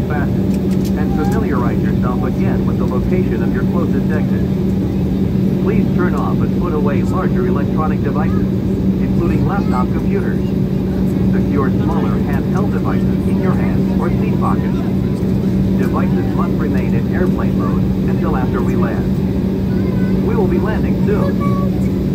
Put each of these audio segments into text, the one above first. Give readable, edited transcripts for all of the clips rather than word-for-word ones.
fasten, and familiarize yourself again with the location of your closest exit. Please turn off and put away larger electronic devices, including laptop computers. Secure smaller handheld devices in your hands or seat pockets. Devices must remain in airplane mode until after we land. We will be landing soon.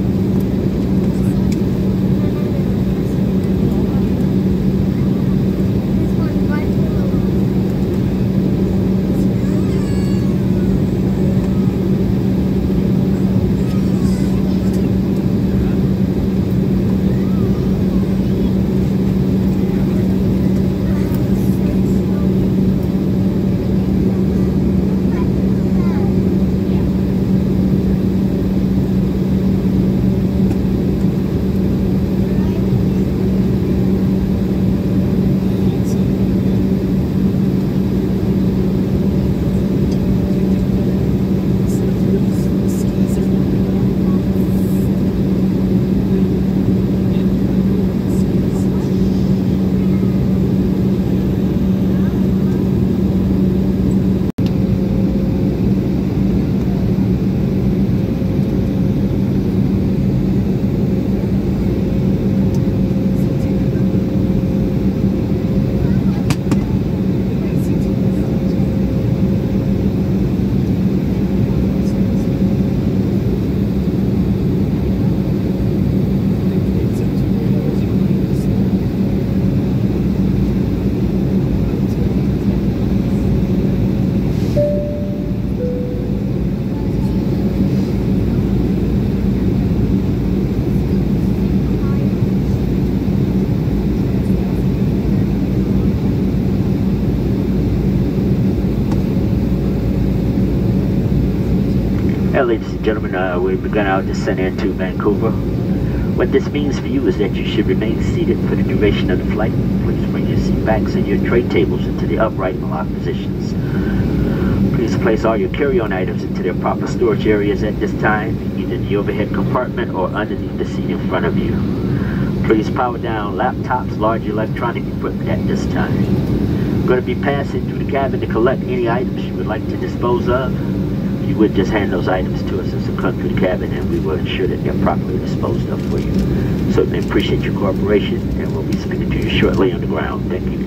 Ladies and gentlemen, we've begun our descent into Vancouver. What this means for you is that you should remain seated for the duration of the flight. Please bring your seat backs and your tray tables into the upright and locked positions. Please place all your carry-on items into their proper storage areas at this time, either in the overhead compartment or underneath the seat in front of you. Please power down laptops, large electronic equipment at this time. We're going to be passing through the cabin to collect any items you would like to dispose of. You would just hand those items to us as they come through the cabin, and we will ensure that they're properly disposed of for you. Certainly appreciate your cooperation, and we'll be speaking to you shortly on the ground. Thank you.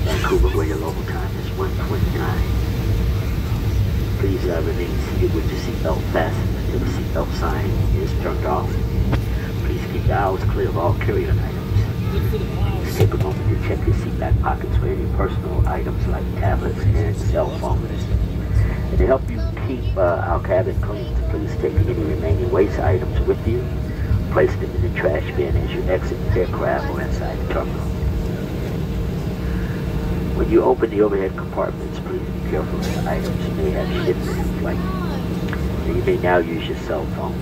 Vancouver, where your local time is 1:29. Please remain seated with your seatbelt fastened until the seatbelt sign is turned off. Please keep the aisles clear of all carry-on items. Please take a moment to check your seat back pockets for any personal items like tablets and cell phones. And to help you keep our cabin clean, please take any remaining waste items with you. Place them in the trash bin as you exit the aircraft or inside the terminal. When you open the overhead compartments, please be careful of the items you may have shifted in flight. And you may now use your cell phones.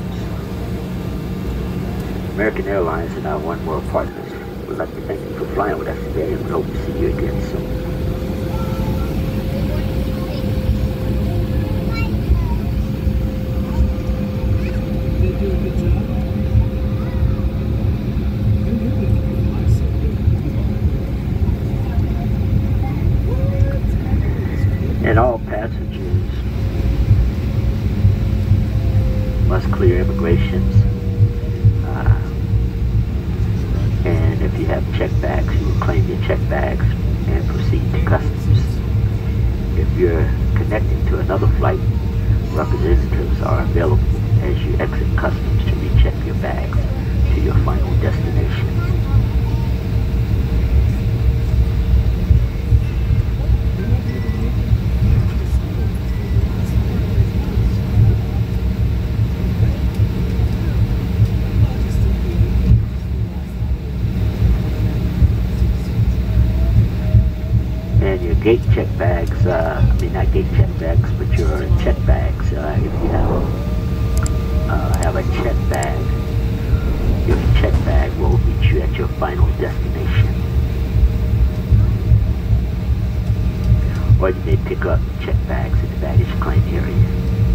American Airlines and our One World partners would like to thank you for flying with us today and we hope to see you again soon. And all passengers must clear immigrations. And if you have check bags, you will claim your check bags and proceed to customs. If you're connecting to another flight, representatives are available as you exit customs to recheck your bags to your final destination. Gate check bags, not gate check bags, but your check bags, if you have a check bag, your check bag will meet you at your final destination. Or you may pick up check bags in the baggage claim area.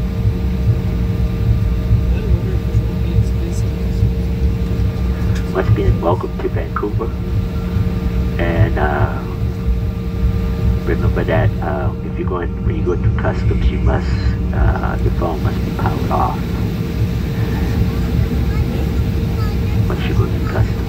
Once again, welcome to Vancouver, and remember that when you go through customs, you must your phone must be powered off once you go through customs.